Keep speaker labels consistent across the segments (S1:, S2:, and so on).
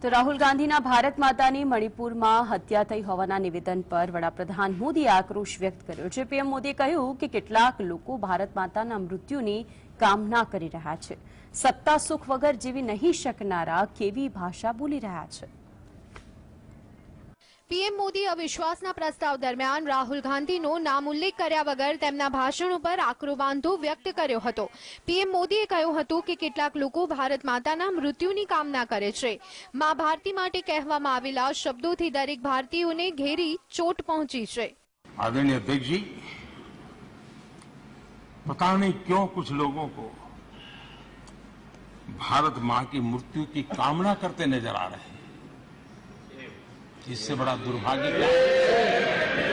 S1: तो राहुल गांधीना भारत मातानी मणिपुरमां हत्या थई होवाना निवेदन पर वडाप्रधान मोदीए आक्रोश व्यक्त कर्यो छे। पीएम मोदीए કહ્યું કે કેટલાક લોકો ભારત માતાના મૃત્યુની કામના કરી રહ્યા છે। સત્તા સુખ વગર જીવી નહીં શકનારા કેવી ભાષા બોલી રહ્યા છે।
S2: पीएम मोदी अविश्वासना प्रस्ताव दरमियान राहुल गांधीनो नाम उल्लेख कर्या वगर तेमना भाषणो पर आकरो वांधो व्यक्त कर्यो हतो। पीएम मोदीए કહ્યું હતું કે કેટલાક લોકો ભારત માતાના મૃત્યુની કામના કરે છે। માં ભારતી માટે કહેવામાં આવેલા શબ્દોથી દરેક ભારતીયોને ઘેરી ચોટ પહોંચી છે।
S3: आदरणीय अध्यक्ष जी, पता नहीं क्यों कुछ लोगों को भारत मां की मृत्यु की कामना करते नजर आ रहे हैं। इससे बड़ा दुर्भाग्य क्या है?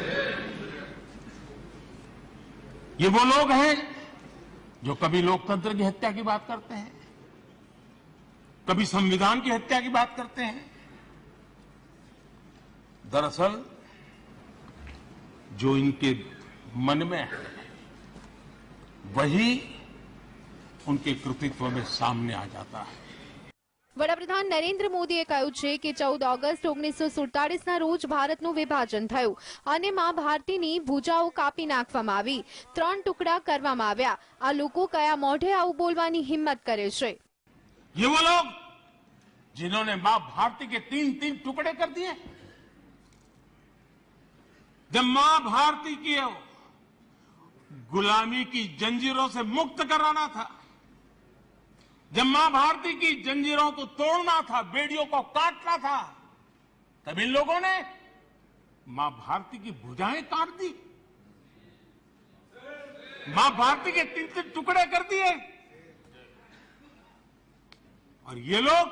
S3: ये वो लोग हैं जो कभी लोकतंत्र की हत्या की बात करते हैं, कभी संविधान की हत्या की बात करते हैं। दरअसल जो इनके मन में है वही उनके कृतित्व में सामने आ जाता है।
S2: वडाप्रधान नरेन्द्र मोदीए કહ્યું છે કે 14 ઓગસ્ટ 1947ના રોજ ભારતનું વિભાજન થયું અને માં ભારતીની ભુજાઓ કાપી નાખવામાં આવી, 3 ટુકડા કરવામાં આવ્યા। આ લોકો કયા મોઢે આવું બોલવાની હિંમત કરે છે?
S3: ये वो लोग जिन्होंने मां भारती के 3-3 टुकड़े कर दिए। जब मां भारती की गुलामी की जंजीरों से मुक्त कराना था, जब मां भारती की जंजीरों को तोड़ना था, बेड़ियों को काटना था, तब इन लोगों ने मां भारती की भुजाएं काट दी, मां भारती के 3-3 टुकड़े कर दिए। और ये लोग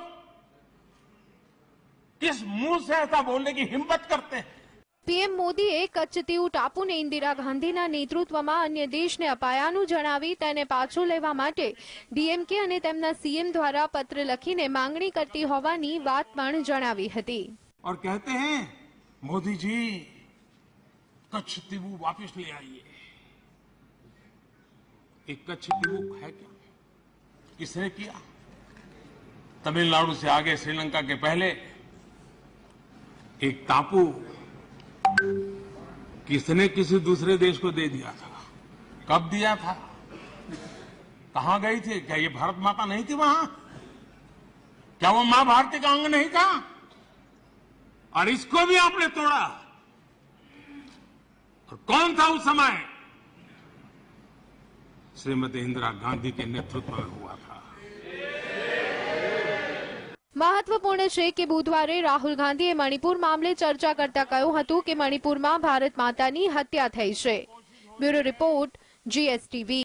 S3: किस मुंह से ऐसा बोलने की हिम्मत करते हैं?
S2: पीएम मोदीए कच्छ दीव टापूने इंदिरा गांधीना नेतृत्वमां अन्य देशने अपायानुं जणावी तेने पाछो लेवा माटे डीएमके अने तेमना सीएम द्वारा पत्र लखीने मांगणी करती होवानी वात पण जणावी हती।
S3: और कहते हैं, मोदी जी कच्छ दीव वापस ले आइए। एक कच्छ दीव है क्या? किसने किया? तमिलनाडु से आगे श्रीलंका के पहले एक टापू किसने किसी दूसरे देश को दे दिया था? कब दिया था? कहां गई थी? क्या ये भारत माता नहीं थी वहां? क्या वो मां भारती का अंग नहीं था? और इसको भी आपने तोड़ा। और कौन था उस समय? श्रीमती इंदिरा गांधी के नेतृत्व में हुआ था।
S2: महत्वपूर्ण है कि बुधवारे राहुल गांधीए मणिपुर मामले चर्चा करता કહ્યું હતું કે મણિપુરમાં ભારત માતાની હત્યા થઈ છે। Bureau report, GSTV।